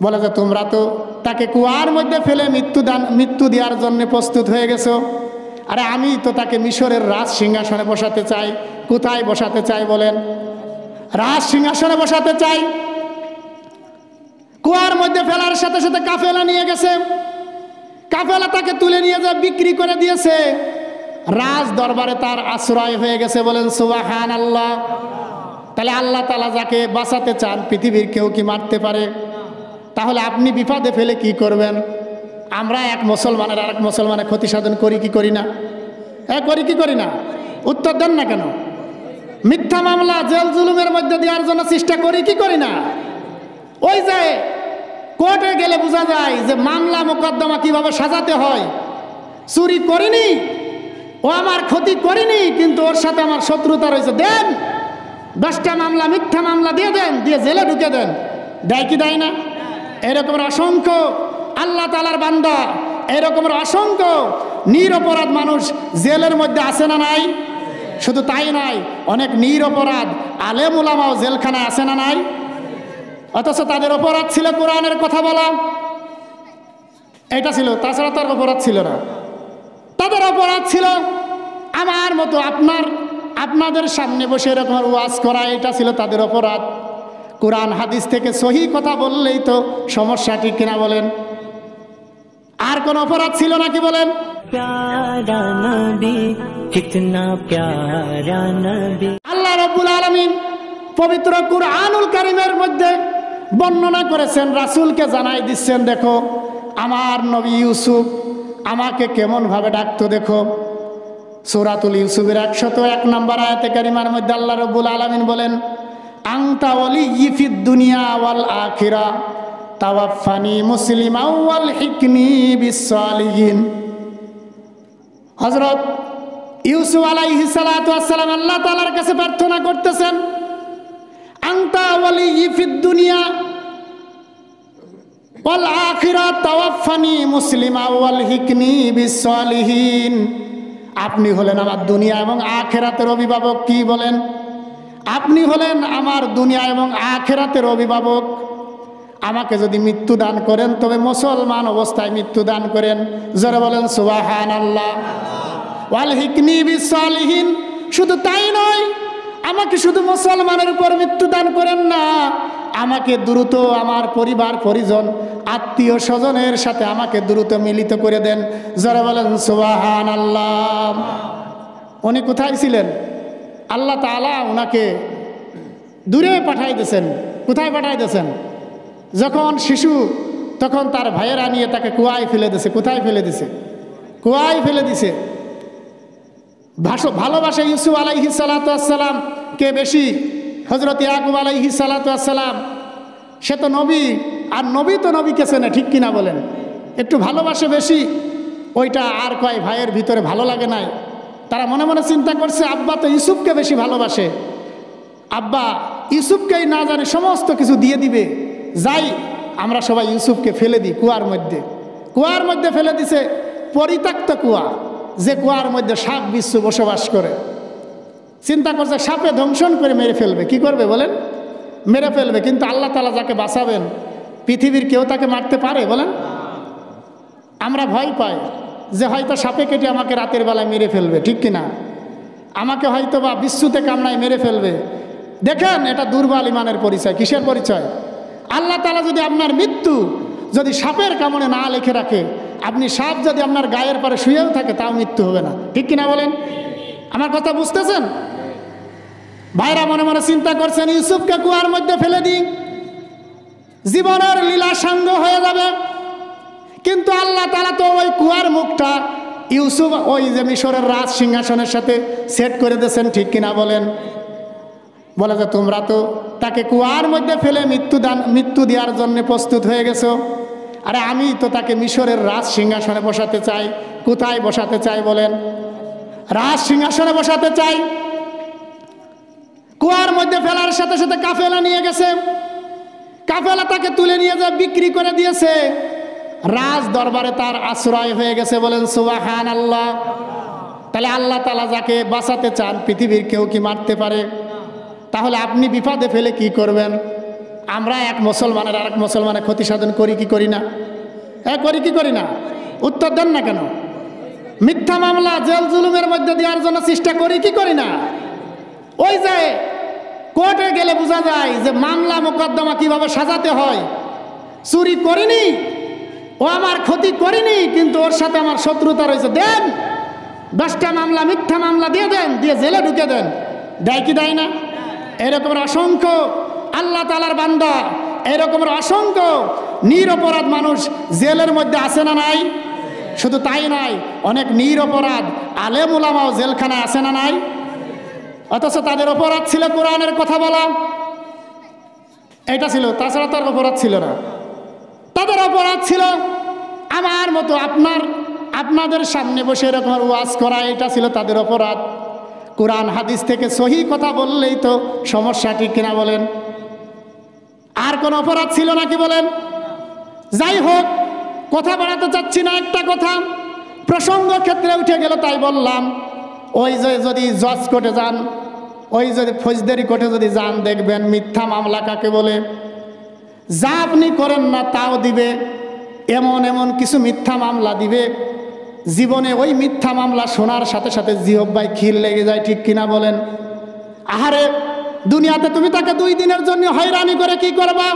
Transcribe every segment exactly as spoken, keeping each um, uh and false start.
বলে যে তোমরা তো তাকে কুয়ার মধ্যে ফেলে মৃত্যু দান মৃত্যু দেওয়ার জন্য প্রস্তুত হয়ে গেছো, আরে আমি তো তাকে মিশরের রাজ সিংহাসনে বসাতে চাই। কোথায় বসাতে চাই বলেন? রাজ সিংহাসনে বসাতে চাই। কুয়ার মধ্যে ফেলার সাথে সাথে কাফেলা নিয়ে গেছে, কাফেলা তাকে তুলে নিয়ে যা বিক্রি করে দিয়েছে। রাজ দরবারে তার আশ্রয় হয়ে গেছে। বলেন সুবহানাল্লাহ। তাহলে আল্লাহ তাআলা যাকে বাঁচাতে চান পৃথিবীর কেউ কি মারতে পারে? তাহলে আপনি বিপদে ফেলে কি করবেন? আমরা এক মুসলমানের আর এক মুসলমানের ক্ষতি সাধন করি কি করি না? হ্যাঁ, করি কি করি না? উত্তর দেন না কেন? মিথ্যা মামলা জেল জুলুমের মধ্যে দেওয়ার জন্য চেষ্টা করি কি করি না? ওই যে কোর্টে গেলে বোঝা যায় যে মামলা মোকদ্দমা কিভাবে সাজাতে হয়। চুরি করিনি, ও আমার ক্ষতি করিনি, কিন্তু ওর সাথে আমার শত্রুতা রয়েছে, দেন দশটা মামলা মিথ্যা মামলা দিয়ে দেন, দিয়ে জেলে ঢুকে দেন। দেয় কি দেয় না? এরকমের অসংখ্য আল্লাহ তাআলার বান্দা, এরকমের অসংখ্য নিরপরাধ মানুষ জেলের মধ্যে আছে না নাই? শুধু তাই নয়, অনেক নিরপরাধ আলেম ওলামাও জেলখানায় আছে না নাই? অথচ তাদের অপরাধ ছিল কোরআনের কথা বলা, এটা ছিল, তাছাড়া তার অপরাধ ছিল না। তাদের অপরাধ ছিল আমার মতো আপনার আপনাদের সামনে বসে এরকম ওয়াজ করা, এটা ছিল তাদের অপরাধ। কোরআন হাদিস থেকে সহি কথা বললেই তো সমস্যা, ঠিক কিনা বলেন? আর কোন অপরাধ ছিল নাকি বলেন? प्यारा नबी कितना प्यारा नबी। আল্লাহ রাব্বুল আলামিন পবিত্র কুরআনুল কারীমের মধ্যে বর্ণনা করেছেন, রাসূলকে জানাই দিচ্ছেন, দেখো আমার নবী ইউসুফ আমাকে কেমন ভাবে ডাকতো দেখো। সূরাতুল ইউসুফের একশত এক নম্বর আয়াতে কারিমার মধ্যে আল্লাহ রাব্বুল আলামিন বলেন, আনতা ওয়ালিয়্যি ফিদ দুনিয়া ওয়াল আখিরা তাওয়াফানি মুসলিমান ওয়াল হিকনি বিস সালিহিন। হযরত ইউসুফ আলাইহিস সালাতু ওয়াস সালাম আল্লাহ তাআলার কাছে প্রার্থনা করতেছেন, আনতা ওয়ালিয়্যি ফিদ দুনিয়া ওয়াল আখিরা তাওয়াফানি মুসলিমান ওয়াল হিকনি বিস সালিহিন। আপনি হলেন আমার দুনিয়া এবং আখিরাতের অভিভাবক। কি বলেন? আপনি হলেন আমার দুনিয়া এবং আখিরাতের অভিভাবক। আমাকে যদি মৃত্যু দান করেন তবে মুসলমান অবস্থায় মৃত্যু দান করেন। জোরে বলেন সুবহানাল্লাহ। ওয়াল হিকনি বিস সালিহিন। শুধু তাই নয়, আমাকে শুধু মুসলমানের উপর মৃত্যু দান করেন না, আমাকে দ্রুত আমার পরিবার পরিজন আত্মীয় স্বজনের সাথে আমাকে দ্রুত মিলিত করে দেন। জোরে বলেন সুবহানাল্লাহ। উনি কোথায় ছিলেন? আল্লাহ তাআলা ওনাকে দূরে পাঠাই দিয়েছেন। কোথায় পাঠাই দিয়েছেন? যখন শিশু তখন তার ভাইয়েরা নিয়ে তাকে কুয়ায় ফেলে দিছে। কোথায় ফেলে দিছে? কুয়ায় ফেলে দিছে। ভালোবাসে ইউসুফ আলাইহিস সালাতু ওয়াস সালাম কে বেশি? হযরত ইয়াকুব আলাইহিস সালাতু ওয়াস সালাম। সে তো নবী, আর নবী তো নবীকে চেনে, ঠিক কিনা বলেন? একটু ভালোবাসে বেশি। ওইটা আর কয় ভাইয়ের ভিতরে ভালো লাগে নাই। তারা মনে মনে চিন্তা করছে আব্বা তো ইউসুফকে বেশি ভালোবাসে, আব্বা ইউসুফকেই না জানে সমস্ত কিছু দিয়ে দিবে, যাই আমরা সবাই ইউসুফকে ফেলে দিই কুয়ার মধ্যে। কুয়ার মধ্যে ফেলে দিছে, পরিত্যক্ত কুয়া, যে কুয়ার মধ্যে সাপ বিচ্ছু বসবাস করে। চিন্তা করছে সাপে ধ্বংসন করে মেরে ফেলবে। কি করবে বলেন? মেরে ফেলবে। কিন্তু আল্লাহ তাআলা যাকে বাঁচাবেন পৃথিবীর কেউ তাকে মারতে পারে বলেন? আমরা ভয় পাই যে হয়তো সাপে কেটে আমাকে রাতের বেলায় মেরে ফেলবে, ঠিক কিনা? আমাকে হয়তো বা বিচ্ছুতে কামড়ায় মেরে ফেলবে। দেখেন, এটা দুর্বল ইমানের পরিচয়। কিসের পরিচয়? আল্লাহ তাআলা যদি আপনার মৃত্যু যদি সাপের কামড়ে না লিখে রাখে, আপনি সাপ যদি আপনার গায়ের পরে শুয়েও থাকে তাও মৃত্যু হবে না, ঠিক কিনা বলেন? আমার কথা বুঝতেছেন? ভাইরা মনে মনে চিন্তা করছেন ইউসুফকে কুয়ার মধ্যে ফেলে দিই, জীবনের লীলা সাঙ্গ হয়ে যাবে। কিন্তু আল্লাহ তাআলা তো ওই কুয়ার মুখটা ইউসুফ ওই যে মিশরের রাজ সিংহাসনের সাথে সেট করে দিয়েছেন, ঠিক কিনা বলেন? বলে যে তোমরা তো তাকে কুয়ার মধ্যে ফেলে মৃত্যু দান মৃত্যু দেওয়ার জন্য প্রস্তুত হয়ে গেছো, আরে আমি তো তাকে মিশরের রাজ সিংহাসনে বসাতে চাই। কোথায় বসাতে চাই বলেন? রাজ সিংহাসনে বসাতে চাই। কুয়ার মধ্যে ফেলার সাথে সাথে কাফেলা নিয়ে গেছে, কাফেলা তাকে তুলে নিয়ে যা বিক্রি করে দিয়েছে। রাজ দরবারে তার আশ্রয় হয়ে গেছে। বলেন সুবহানাল্লাহ। তাহলে আল্লাহ তাআলা যাকে বাঁচাতে চান পৃথিবীর কেউ কি মারতে পারে? তাহলে আপনি বিপদে ফেলে কি করবেন? আমরা এক মুসলমানের আর এক মুসলমানের ক্ষতি সাধন করি কি করি না? হ্যাঁ, করি কি করি না? উত্তর দেন না কেন? মিথ্যা মামলা জেল জুলুমের মধ্যে দেওয়ার জন্য চেষ্টা করি কি করি না? ওই যে কোর্টে গেলে বোঝা যায় যে মামলা মোকদ্দমা কিভাবে সাজাতে হয়। চুরি করিনি, ও আমার ক্ষতি করিনি, কিন্তু ওর সাথে আমার শত্রুতা রয়েছে, দেন দশটা মামলা মিথ্যা মামলা দিয়ে দেন, দিয়ে জেলে ঢুকে দেন। দেয় কি দেয় না? এরকমের অসংখ্য আল্লাহ তাআলার বান্দা, এরকমের অসংখ্য নিরপরাধ মানুষ জেলের মধ্যে আছে না নাই? শুধু তাই নয়, অনেক নিরপরাধ আলেম ওলামাও জেলখানায় আছে না নাই? অথচ তাদের অপরাধ ছিল কোরআনের কথা বলা, এটা ছিল, তাছাড়া তার অপরাধ ছিল না। তাদের অপরাধ ছিল আমার মতো আপনার আপনাদের সামনে বসে এরকম ওয়াজ করা, এটা ছিল তাদের অপরাধ। কোরআন হাদিস থেকে সহি কথা বললেই তো সমস্যা, ঠিক কিনা বলেন? আর কোন অপরাধ ছিল নাকি বলেন? যাই হোক, কথা বাড়াতে চাচ্ছি না, একটা কথা প্রসঙ্গ ক্ষেত্রে উঠে গেল তাই বললাম। ওই যে যদি জজ কোর্টে যান, ওই যদি ফৌজদারি কোর্টে যদি যান, দেখবেন মিথ্যা মামলা কাকে বলে। যা আপনি করেন না তাও দিবে, এমন এমন কিছু মিথ্যা মামলা দিবে, জীবনে ওই মিথ্যা মামলা শোনার সাথে সাথে জিহ্বায় খিল লেগে যায়, ঠিক কিনা বলেন? আহারে, দুনিয়াতে তুমি তাকে দুই দিনের জন্য হয়রানি করে কি করবা?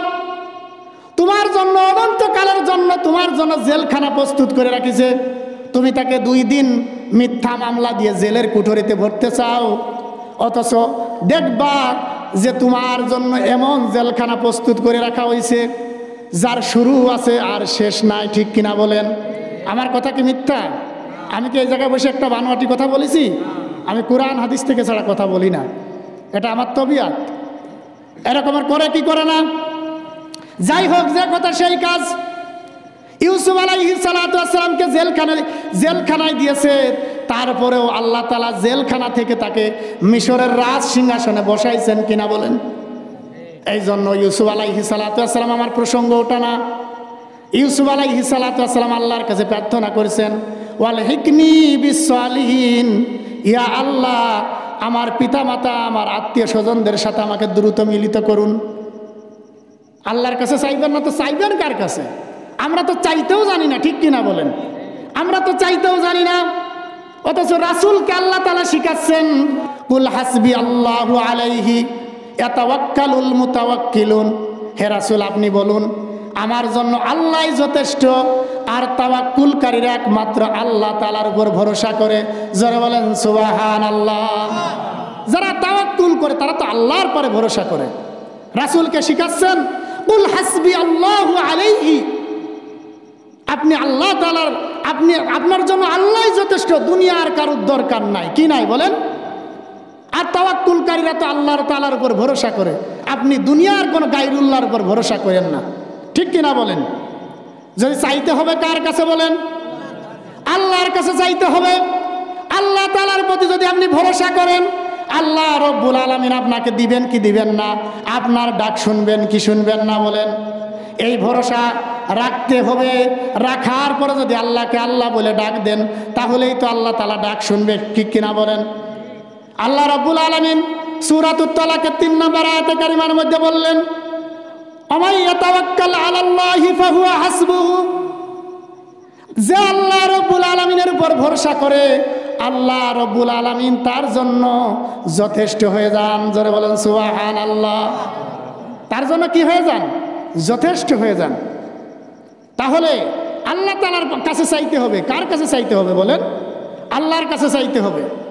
তোমার জন্য অনন্তকালের জন্য তোমার জন্য জেলখানা প্রস্তুত করে রাখিছে, তুমি তাকে দুই দিন মিথ্যা মামলা দিয়ে জেলের কুঠরিতে ভরতে চাও, অথচ দেখবা যে তোমার জন্য এমন জেলখানা প্রস্তুত করে রাখা হয়েছে যার শুরু আছে আর শেষ নাই, ঠিক কিনা বলেন? আমার কথা কি মিথ্যা? আমি কি এই জায়গায় বসে একটা বানোয়াটি কথা বলেছি? আমি কোরআন হাদিস থেকে ছাড়া কথা বলি না, এটা আমার তবিয়াত। এরকমের করে কি করে না? যাই হোক, যে কথা সেই কাজ। ইউসুফ আলাইহিস সালাতু ওয়াস সালামকে জেলখানায় জেলখানায় দিয়েছে, তারপরেও আল্লাহ তাআলা জেলখানা থেকে তাকে মিশরের রাজ সিংহাসনে বসাইছেন, কিনা বলেন? এই জন্য ইউসুফ আলাইহিস সালাতু ওয়াস সালাম, আমার প্রসঙ্গ ওটা না। ইউসুফ আলাইহিস সালাতু ওয়াস সালাম আল্লাহর কাছে প্রার্থনা করেছেন, ওয়াল হিকনি বিসসালিহিন, ইয়া আল্লাহ, আমার পিতামাতা আমার আত্মীয় স্বজনদের সাথে আমাকে দ্রুত মিলিত করুন। আল্লাহর কাছে চাইবেন না তো চাইবেন কার কাছে? আমরা তো চাইতেও জানি না, ঠিক কিনা বলেন? আমরা তো চাইতেও জানি না, অথচ রাসূলকে আল্লাহ তাআলা শিখাচ্ছেন, কুল হাসবি আল্লাহু আলাইহি ইয়াতাওয়াক্কালুল মুতাওয়াক্কিলুন। হে রাসূল, আপনি বলুন আমার জন্য আল্লাহই যথেষ্ট, আর তাওয়াক্কুলকারীরা একমাত্র আল্লাহ তাআলার উপর ভরসা করে। যারা বলেন সুবহানাল্লাহ। যারা তাওয়াক্কুল করে তারা তো আল্লাহর পরে ভরসা করে। রাসূলকে শিখাচ্ছেন কুল হাসবি আল্লাহু আলাইহি, আপনি আল্লাহ তাআলার, আপনি আপনার জন্য আল্লাহই যথেষ্ট, দুনিয়ার কারোর দরকার নাই, কি নাই বলেন? আর তাওয়াক্কুলকারীরা তো আল্লাহর তাআলার উপর ভরসা করে, আপনি দুনিয়ার কোনো গায়রুল্লাহর উপর ভরসা করেন না, ঠিক কিনা বলেন? যদি চাইতে হবে কার কাছে বলেন? আল্লাহর কাছে চাইতে হবে। আল্লাহ তাআলার প্রতি যদি আপনি ভরসা করেন, আল্লাহ রব্বুল আলামিন আপনাকে দিবেন কি দিবেন না, আপনার ডাক শুনবেন কি শুনবেন না বলেন? এই ভরসা রাখতে হবে। রাখার পরে যদি আল্লাহকে আল্লাহ বলে ডাক দেন, তাহলেই তো আল্লাহ তাআলা ডাক শুনবে, ঠিক কিনা বলেন? আল্লাহ রব্বুল আলামিন সূরাতুত তালাকের তিন নম্বর আয়াতে কারিমার মধ্যে বললেন, আমান ইয়াতাওয়াক্কাল আলাল্লাহি ফাহুয়া হাসবুহু, যে আল্লাহ রব্বুল আলামিনের উপর ভরসা করে আল্লাহ রব্বুল আলামিন তার জন্য যথেষ্ট হয়ে যান। জোরে বলেন সুবহানাল্লাহ। তার জন্য কি হয়ে যান? যথেষ্ট হয়ে যান। তাহলে আল্লাহ তাআলার কাছে চাইতে হবে। কার কাছে চাইতে হবে বলেন? আল্লাহর কাছে চাইতে হবে।